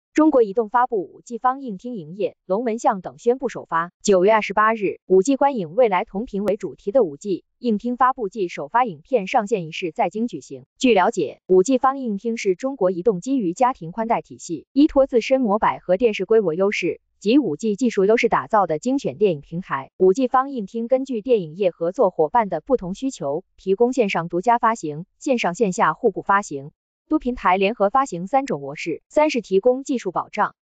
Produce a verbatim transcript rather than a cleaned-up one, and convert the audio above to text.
中国移动发布 五 G 方硬厅营业，龙门巷等宣布首发。九月二十八日， 五 G 观影未来同频为主题的 五 G 硬厅发布暨首发影片上线仪式在京举行。据了解， 五 G 方硬厅是中国移动基于家庭宽带体系，依托自身模板和电视规模优势及 五 G 技术优势打造的精选电影平台。五 G 方硬厅根据电影业合作伙伴的不同需求，提供线上独家发行、线上线下互补发行、多平台联合发行三种模式。三是提供技术保障。